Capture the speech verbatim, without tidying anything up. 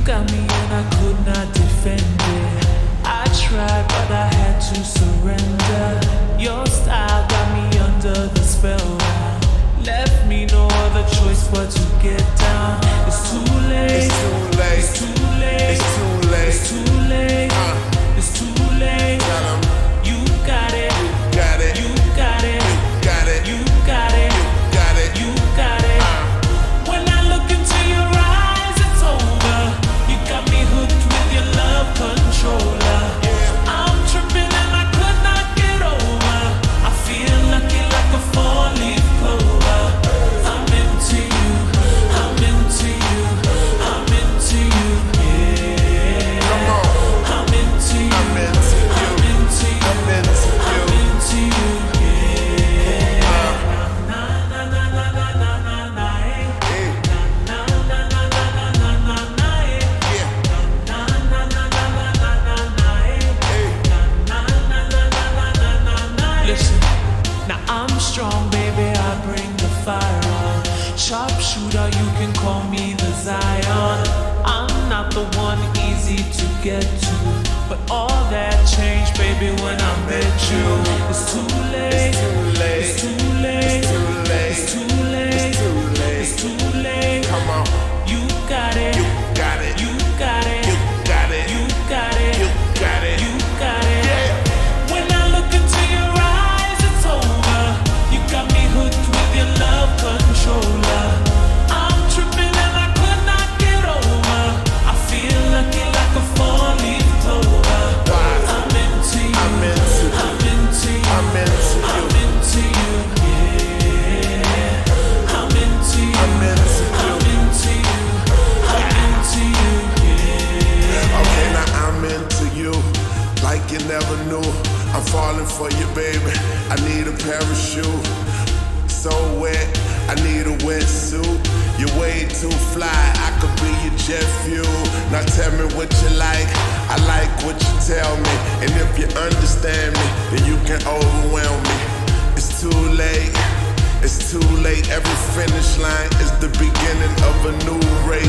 got me and I could not defend it. I tried but I had to surrender. Your style got me under the spell. Left me no other choice but to get down. It's too late. It's too late. It's too late. It's too late. It's too late. Uh, it's too late. Tell 'em. You got it. You got it. You got it. You got it. You got it. You got it. You got it. Uh, when I look into your eyes, it's over. You got me hooked with your love controller. yeah. I'm tripping and I could not get over. I feel lucky like a four-leaf clover. I'm into you. I'm into you. I'm into you. Yeah. Come on. I'm into you. I'm into you. I'm into you. I'm into you. I'm into you. Yeah. Uh, Na na na na na na na na. eh. hey, Na na na na na na na na. eh. yeah. Na na na na na na na na. eh. Hey, Na na na na na na na na. Listen, now I'm strong, baby. I bring the fire on. Sharpshooter, you can call me the Zion. I'm not the one easy to get to, but all that changed, baby, when I met you. It's too late. it's too late. It's too late. It's too late. It's too late. It's too late. It's too late. Come on. You got it. You got it. You got it. You got it. You got it. You got it. You got it. Yeah. When I look into your eyes, it's over. You got me hooked with your love controller. I'm tripping and I could not get over. I feel lucky like a four-leaf clover. Why? I'm into you. I'm into you. I'm into you. I'm into you. I'm into you. Yeah. I'm into you. I'm into you. I'm into you. I'm into you. Yeah. Okay, now I'm into you like you never knew. I'm falling for you, baby. I need a parachute. So wet, I need a wetsuit. You're way too fly, I could be your jet fuel. Now tell me what you like, I like what you tell me. And if you understand me, then you can overwhelm me. It's too late, it's too late. Every finish line is the beginning of a new race.